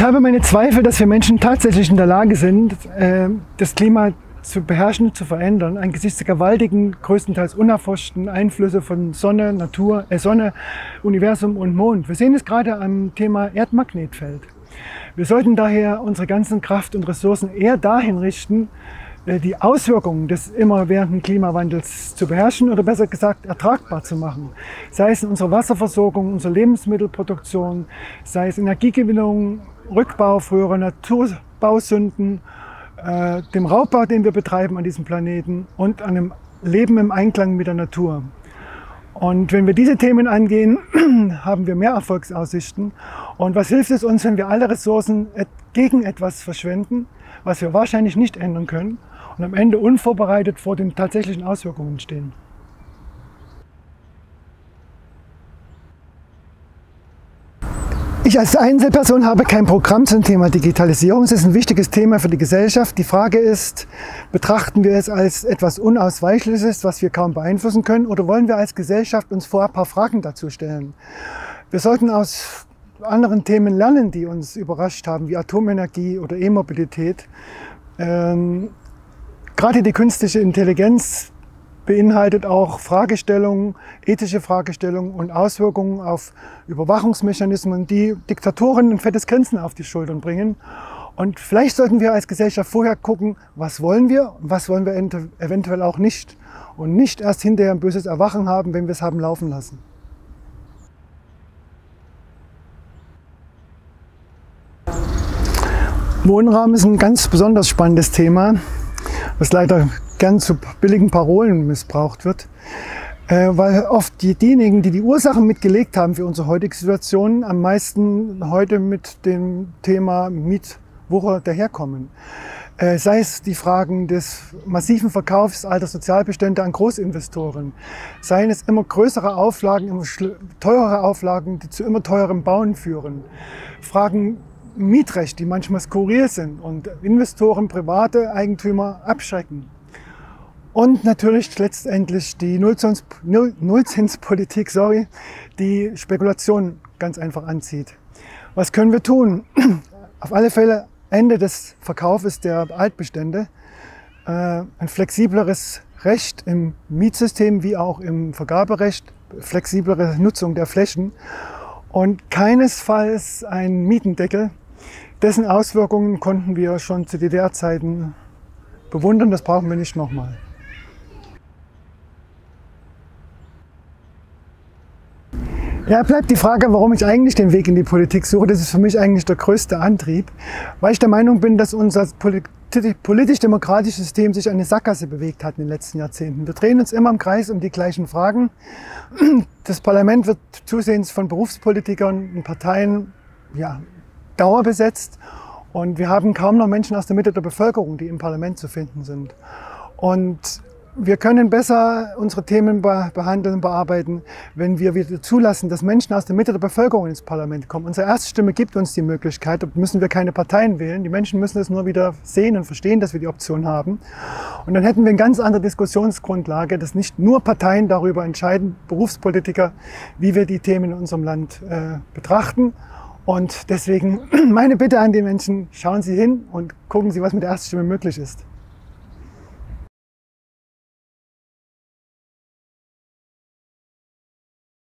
Ich habe meine Zweifel, dass wir Menschen tatsächlich in der Lage sind, das Klima zu beherrschen, zu verändern, angesichts der gewaltigen, größtenteils unerforschten Einflüsse von Sonne, Sonne, Universum und Mond. Wir sehen es gerade am Thema Erdmagnetfeld. Wir sollten daher unsere ganzen Kraft und Ressourcen eher dahin richten, die Auswirkungen des immerwährenden Klimawandels zu beherrschen oder besser gesagt ertragbar zu machen. Sei es in unserer Wasserversorgung, unserer Lebensmittelproduktion, sei es Energiegewinnung, Rückbau früherer Naturbausünden, dem Raubbau, den wir betreiben an diesem Planeten und einem Leben im Einklang mit der Natur. Und wenn wir diese Themen angehen, haben wir mehr Erfolgsaussichten. Und was hilft es uns, wenn wir alle Ressourcen gegen etwas verschwenden, was wir wahrscheinlich nicht ändern können und am Ende unvorbereitet vor den tatsächlichen Auswirkungen stehen? Ich als Einzelperson habe kein Programm zum Thema Digitalisierung. Es ist ein wichtiges Thema für die Gesellschaft. Die Frage ist, betrachten wir es als etwas Unausweichliches, was wir kaum beeinflussen können, oder wollen wir als Gesellschaft uns vorher ein paar Fragen dazu stellen? Wir sollten aus anderen Themen lernen, die uns überrascht haben, wie Atomenergie oder E-Mobilität. Gerade die künstliche Intelligenz beinhaltet auch Fragestellungen, ethische Fragestellungen und Auswirkungen auf Überwachungsmechanismen, die Diktatoren ein fettes Grinsen auf die Schultern bringen. Und vielleicht sollten wir als Gesellschaft vorher gucken, was wollen wir und was wollen wir eventuell auch nicht. Und nicht erst hinterher ein böses Erwachen haben, wenn wir es haben laufen lassen. Wohnraum ist ein ganz besonders spannendes Thema, das leider gern zu billigen Parolen missbraucht wird, weil oft diejenigen, die die Ursachen mitgelegt haben für unsere heutige Situation, am meisten heute mit dem Thema Mietwucher daherkommen. Sei es die Fragen des massiven Verkaufs alter Sozialbestände an Großinvestoren, seien es immer größere Auflagen, immer teurere Auflagen, die zu immer teurem Bauen führen. Fragen Mietrecht, die manchmal skurril sind und Investoren, private Eigentümer abschrecken. Und natürlich letztendlich die Nullzinspolitik, die Spekulation ganz einfach anzieht. Was können wir tun? Auf alle Fälle Ende des Verkaufes der Altbestände, ein flexibleres Recht im Mietsystem wie auch im Vergaberecht, flexiblere Nutzung der Flächen und keinesfalls ein Mietendeckel. Dessen Auswirkungen konnten wir schon zu DDR-Zeiten bewundern, das brauchen wir nicht nochmal. Ja, bleibt die Frage, warum ich eigentlich den Weg in die Politik suche. Das ist für mich eigentlich der größte Antrieb, weil ich der Meinung bin, dass unser politisch-demokratisches System sich eine Sackgasse bewegt hat in den letzten Jahrzehnten. Wir drehen uns immer im Kreis um die gleichen Fragen. Das Parlament wird zusehends von Berufspolitikern und Parteien dauerbesetzt und wir haben kaum noch Menschen aus der Mitte der Bevölkerung, die im Parlament zu finden sind. Und wir können besser unsere Themen behandeln und bearbeiten, wenn wir wieder zulassen, dass Menschen aus der Mitte der Bevölkerung ins Parlament kommen. Unsere Erststimme gibt uns die Möglichkeit, da müssen wir keine Parteien wählen. Die Menschen müssen es nur wieder sehen und verstehen, dass wir die Option haben. Und dann hätten wir eine ganz andere Diskussionsgrundlage, dass nicht nur Parteien darüber entscheiden, Berufspolitiker, wie wir die Themen in unserem Land betrachten. Und deswegen meine Bitte an die Menschen, schauen Sie hin und gucken Sie, was mit der Erststimme möglich ist.